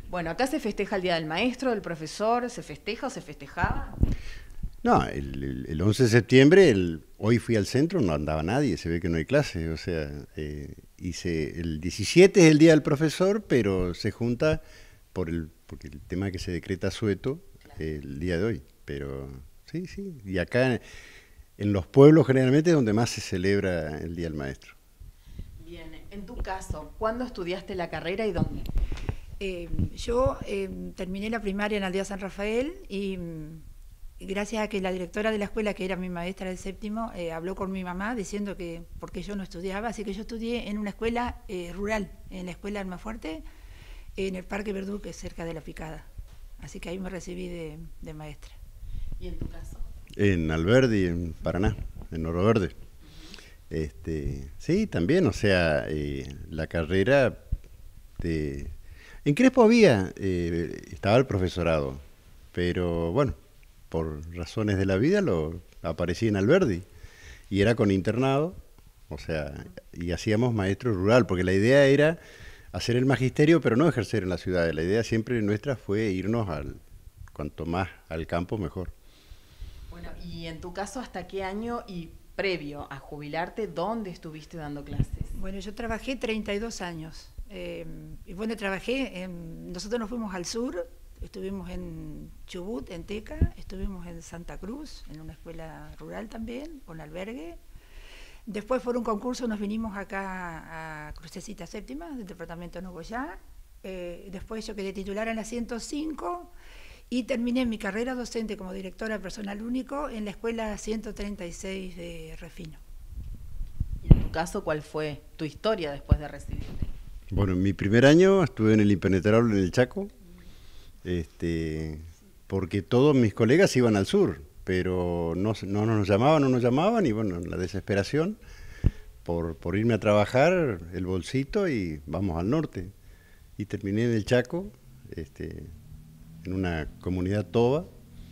Bueno, acá se festeja el Día del Maestro, del profesor, ¿se festeja o se festejaba? No, el 11 de septiembre, hoy fui al centro, no andaba nadie, se ve que no hay clase, o sea, el 17 es el día del profesor, pero se junta porque el tema que se decreta asueto el día de hoy, pero sí, sí, y acá en los pueblos generalmente es donde más se celebra el Día del Maestro. Bien, en tu caso, ¿cuándo estudiaste la carrera y dónde? Yo terminé la primaria en Aldea San Rafael y gracias a que la directora de la escuela, que era mi maestra del séptimo, habló con mi mamá diciendo que porque yo no estudiaba, así que yo estudié en una escuela rural, en la escuela Almafuerte, en el Parque Verdú, que es cerca de La Picada. Así que ahí me recibí de maestra. ¿Y en tu caso? En Alberdi, en Paraná, en Oro Verde. Sí, también, o sea, la carrera de... En Crespo había, estaba el profesorado, pero bueno, por razones de la vida lo aparecí en Alberdi y era con internado, o sea, y hacíamos maestro rural, porque la idea era hacer el magisterio, pero no ejercer en la ciudad. La idea siempre nuestra fue irnos cuanto más al campo, mejor. Bueno, y en tu caso, ¿hasta qué año y previo a jubilarte, dónde estuviste dando clases? Bueno, yo trabajé 32 años. Y bueno, nosotros nos fuimos al sur, estuvimos en Chubut, en Teca, estuvimos en Santa Cruz, en una escuela rural también, con albergue. Después por un concurso nos vinimos acá a Crucecita Séptima, del departamento de Nogoyá. Después yo quedé titular en la 105 y terminé mi carrera docente como directora de personal único en la escuela 136 de Refino. Y en tu caso, ¿cuál fue tu historia después de recibirte? Bueno, en mi primer año estuve en el Impenetrable en el Chaco, porque todos mis colegas iban al sur, pero no nos llamaban y bueno, la desesperación por irme a trabajar, el bolsito y vamos al norte. Y terminé en el Chaco, en una comunidad toba,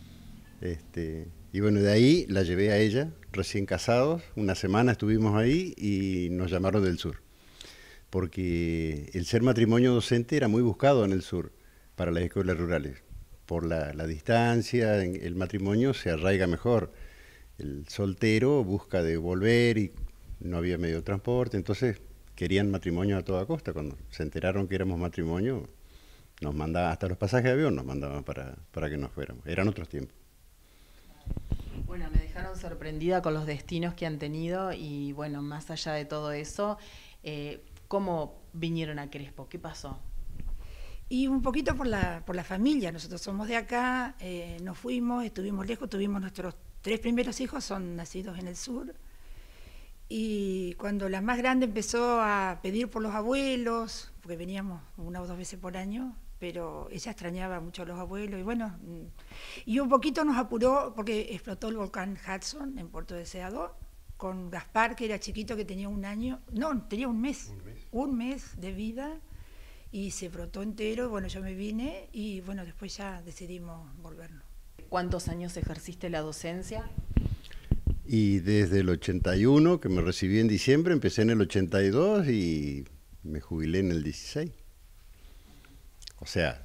y bueno, de ahí la llevé a ella, recién casados, una semana estuvimos ahí y nos llamaron del sur, porque el ser matrimonio docente era muy buscado en el sur para las escuelas rurales. Por la distancia, el matrimonio se arraiga mejor. El soltero busca devolver y no había medio de transporte, entonces querían matrimonio a toda costa. Cuando se enteraron que éramos matrimonio, nos mandaban, hasta los pasajes de avión nos mandaban para que nos fuéramos. Eran otros tiempos. Bueno, me dejaron sorprendida con los destinos que han tenido y bueno, más allá de todo eso, ¿cómo vinieron a Crespo? ¿Qué pasó? Y un poquito por la familia, nosotros somos de acá, nos fuimos, estuvimos lejos, tuvimos nuestros 3 primeros hijos, son nacidos en el sur, y cuando la más grande empezó a pedir por los abuelos, porque veníamos 1 o 2 veces por año, pero ella extrañaba mucho a los abuelos, y bueno, y un poquito nos apuró porque explotó el volcán Hudson en Puerto Deseado, con Gaspar, que era chiquito, que tenía 1 año, no, tenía un mes de vida, y se brotó entero. Bueno, yo me vine y bueno, después ya decidimos volvernos. ¿Cuántos años ejerciste la docencia? Y desde el 81, que me recibí en diciembre, empecé en el 82 y me jubilé en el 16. O sea,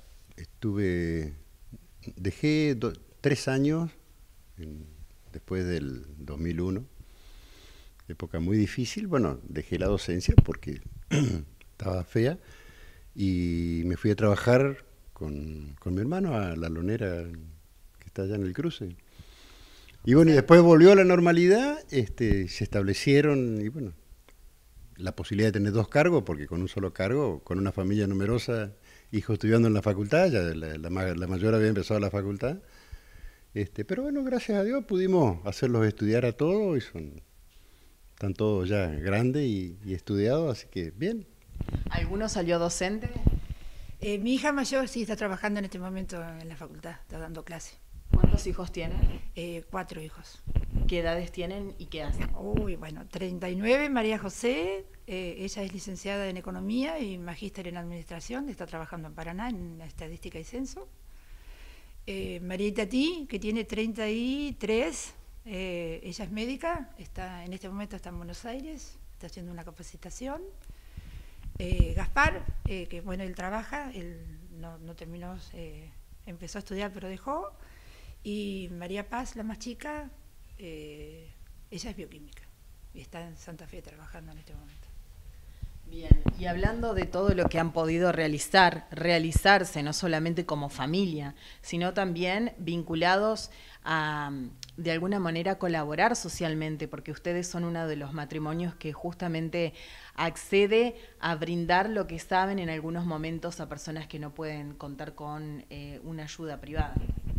dejé 3 años después del 2001, época muy difícil. Bueno, dejé la docencia porque estaba fea y me fui a trabajar con mi hermano a La Lonera, que está allá en el cruce. Y bueno, y después volvió a la normalidad, se establecieron, y bueno, la posibilidad de tener 2 cargos, porque con un solo cargo, con una familia numerosa, hijos estudiando en la facultad, ya la mayor había empezado la facultad, pero bueno, gracias a Dios pudimos hacerlos estudiar a todos, y están todos ya grandes y estudiados, así que bien. ¿Alguno salió docente? Mi hija mayor sí está trabajando en este momento en la facultad, está dando clase. ¿Cuántos hijos tienen? 4 hijos. ¿Qué edades tienen y qué hacen? Uy, bueno, 39, María José, ella es licenciada en Economía y magíster en Administración, está trabajando en Paraná en Estadística y Censo. María Itatí, que tiene 33, ella es médica, en este momento está en Buenos Aires, está haciendo una capacitación. Gaspar, que bueno, él trabaja, él no terminó, empezó a estudiar pero dejó. Y María Paz, la más chica, ella es bioquímica y está en Santa Fe trabajando en este momento. Bien, y hablando de todo lo que han podido realizarse, no solamente como familia, sino también vinculados a, de alguna manera, colaborar socialmente, porque ustedes son uno de los matrimonios que justamente accede a brindar lo que saben en algunos momentos a personas que no pueden contar con una ayuda privada.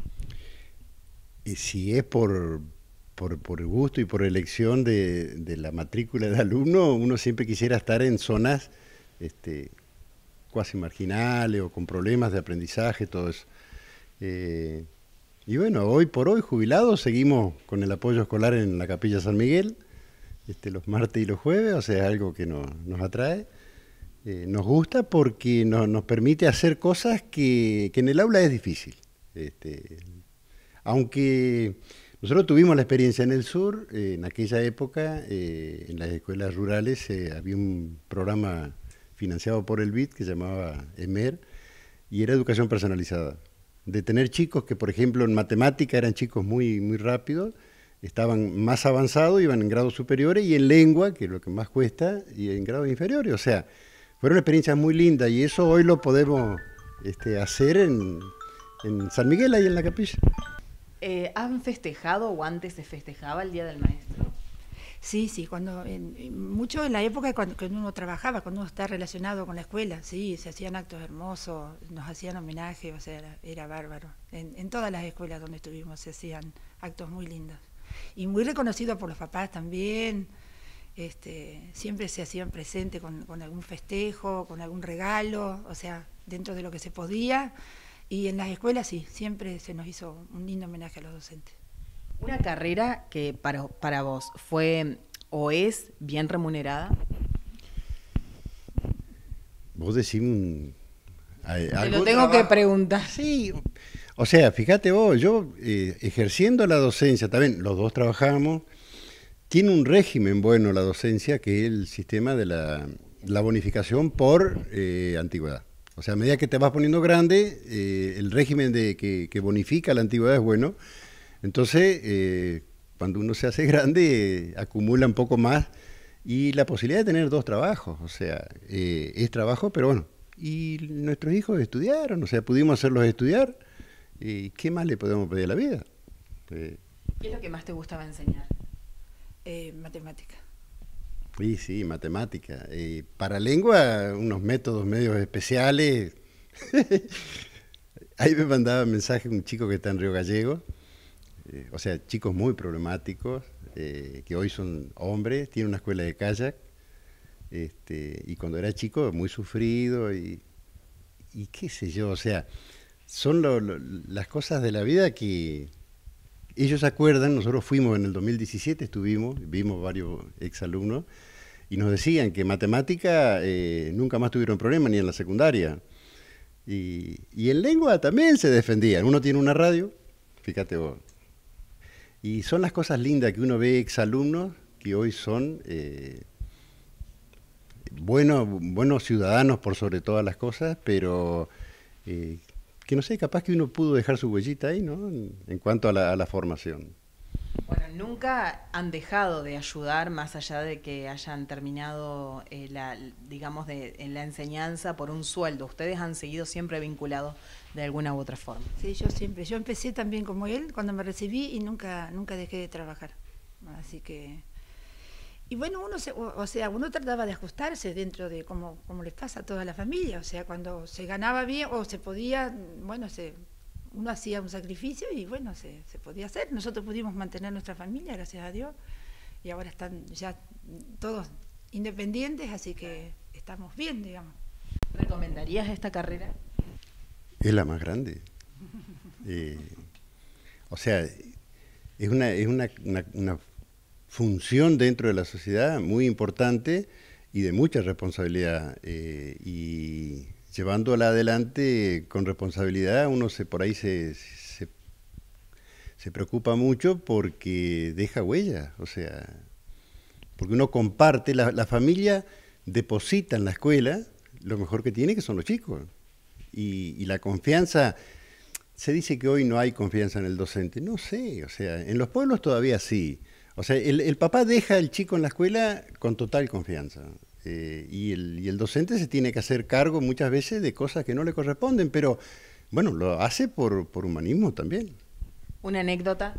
Y si es por gusto y por elección de la matrícula de alumno, uno siempre quisiera estar en zonas cuasi marginales o con problemas de aprendizaje, todo eso. Y bueno, hoy por hoy, jubilados, seguimos con el apoyo escolar en la Capilla San Miguel, los martes y los jueves, o sea, algo que nos atrae. Nos gusta porque nos permite hacer cosas que en el aula es difícil. Aunque nosotros tuvimos la experiencia en el sur, en aquella época, en las escuelas rurales había un programa financiado por el BID que se llamaba EMER, y era educación personalizada. De tener chicos que, por ejemplo, en matemática eran chicos muy, muy rápidos, estaban más avanzados, iban en grados superiores, y en lengua, que es lo que más cuesta, y en grados inferiores. O sea, fueron experiencias muy lindas, y eso hoy lo podemos hacer en San Miguel, ahí en la capilla. ¿Han festejado o antes se festejaba el Día del Maestro? Sí, mucho en la época cuando uno trabajaba, cuando uno está relacionado con la escuela, sí, se hacían actos hermosos, nos hacían homenaje, o sea, era bárbaro. En todas las escuelas donde estuvimos se hacían actos muy lindos. Y muy reconocidos por los papás también, siempre se hacían presentes con algún festejo, con algún regalo, o sea, dentro de lo que se podía. Y en las escuelas sí, siempre se nos hizo un lindo homenaje a los docentes. ¿Una carrera que para vos fue o es bien remunerada? Vos decís Te lo tengo que preguntar. Sí, o sea, fíjate vos, yo ejerciendo la docencia, también los dos trabajamos, tiene un régimen bueno la docencia, que es el sistema de la bonificación por antigüedad. O sea, a medida que te vas poniendo grande, el régimen que bonifica la antigüedad es bueno. Entonces, cuando uno se hace grande, acumula un poco más y la posibilidad de tener dos trabajos. O sea, es trabajo, pero bueno. Y nuestros hijos estudiaron, o sea, pudimos hacerlos estudiar. ¿Qué más le podemos pedir a la vida? ¿Qué es lo que más te gustaba enseñar? Matemática. Sí, matemática. Para lengua, unos métodos medios especiales. Ahí me mandaba mensaje un chico que está en Río Gallegos, o sea, chicos muy problemáticos, que hoy son hombres, tienen una escuela de kayak, y cuando era chico muy sufrido, y qué sé yo, o sea, son las cosas de la vida que ellos se acuerdan. Nosotros fuimos en el 2017, vimos varios exalumnos, y nos decían que matemática nunca más tuvieron problemas, ni en la secundaria. Y en lengua también se defendían. Uno tiene una radio, fíjate vos. Y son las cosas lindas que uno ve exalumnos que hoy son buenos ciudadanos por sobre todas las cosas, pero que no sé, capaz que uno pudo dejar su huellita ahí, ¿no? En cuanto a la formación. Bueno, nunca han dejado de ayudar, más allá de que hayan terminado en la enseñanza por un sueldo. Ustedes han seguido siempre vinculados de alguna u otra forma. Sí, yo empecé también como él cuando me recibí y nunca dejé de trabajar. Así que, y bueno, uno trataba de ajustarse dentro de como les pasa a toda la familia. O sea, cuando se ganaba bien o se podía, bueno, uno hacía un sacrificio y bueno, se podía hacer. Nosotros pudimos mantener nuestra familia, gracias a Dios, y ahora están ya todos independientes, así que estamos bien, digamos. ¿Recomendarías esta carrera? Es la más grande. O sea, es una función dentro de la sociedad muy importante y de mucha responsabilidad. Y llevándola adelante con responsabilidad, uno por ahí se preocupa mucho porque deja huella. O sea, porque uno comparte, la familia deposita en la escuela lo mejor que tiene, que son los chicos. Y la confianza, se dice que hoy no hay confianza en el docente. No sé, o sea, en los pueblos todavía sí. O sea, el papá deja al chico en la escuela con total confianza. Y el docente se tiene que hacer cargo muchas veces de cosas que no le corresponden, pero bueno, lo hace por humanismo también. ¿Una anécdota?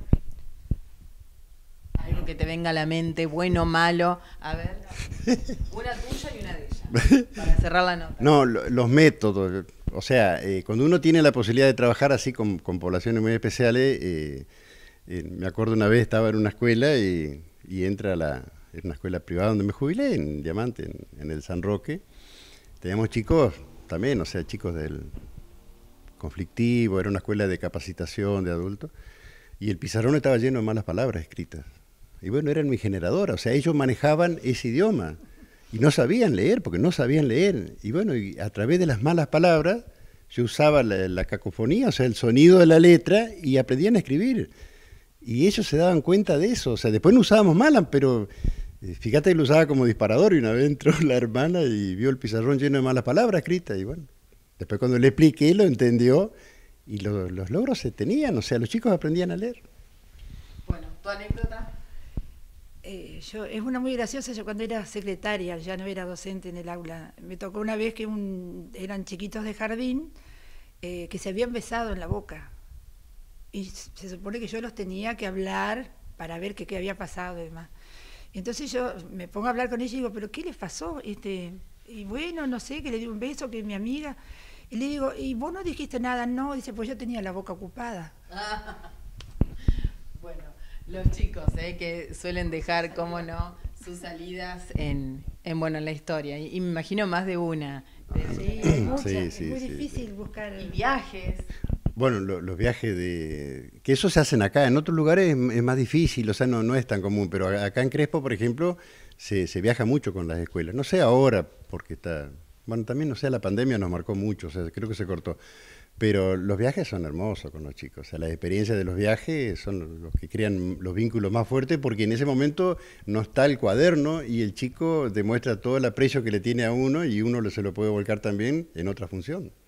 Algo que te venga a la mente, bueno o malo. A ver, una tuya y una de ella, para cerrar la nota. No, los métodos. O sea, cuando uno tiene la posibilidad de trabajar así con poblaciones muy especiales, me acuerdo una vez estaba en una escuela y entra en una escuela privada donde me jubilé, en Diamante, en el San Roque. Teníamos chicos también, o sea, chicos del conflictivo, era una escuela de capacitación de adultos, y el pizarrón estaba lleno de malas palabras escritas. Y bueno, eran mi generadora, o sea, ellos manejaban ese idioma y no sabían leer, porque no sabían leer. Y bueno, y a través de las malas palabras, yo usaba la cacofonía, o sea, el sonido de la letra, y aprendían a escribir. Y ellos se daban cuenta de eso, o sea, después no usábamos malas, pero fíjate que lo usaba como disparador, y una vez entró la hermana y vio el pizarrón lleno de malas palabras escritas, y bueno, después cuando le expliqué lo entendió, y los logros se tenían, o sea, los chicos aprendían a leer. Bueno, ¿tu anécdota? Es una muy graciosa. Yo cuando era secretaria, ya no era docente en el aula, me tocó una vez que eran chiquitos de jardín que se habían besado en la boca. Y se supone que yo los tenía que hablar para ver qué había pasado y demás. Y entonces yo me pongo a hablar con ellos y digo, ¿pero qué les pasó? Y bueno, no sé, que le di un beso, que mi amiga. Y le digo, ¿y vos no dijiste nada? No, dice, pues yo tenía la boca ocupada. Bueno, los chicos que suelen dejar, cómo no, sus salidas en la historia. Y me imagino más de una. Sí, hay muchas. Sí, Es sí, muy sí, difícil buscar. Y viajes. Bueno, los viajes que eso se hacen acá, en otros lugares es más difícil, o sea, no es tan común, pero acá en Crespo, por ejemplo, se viaja mucho con las escuelas. No sé ahora, porque bueno, también no sé, la pandemia nos marcó mucho, o sea, creo que se cortó. Pero los viajes son hermosos con los chicos, o sea, las experiencias de los viajes son los que crean los vínculos más fuertes, porque en ese momento no está el cuaderno y el chico demuestra todo el aprecio que le tiene a uno, y uno se lo puede volcar también en otra función.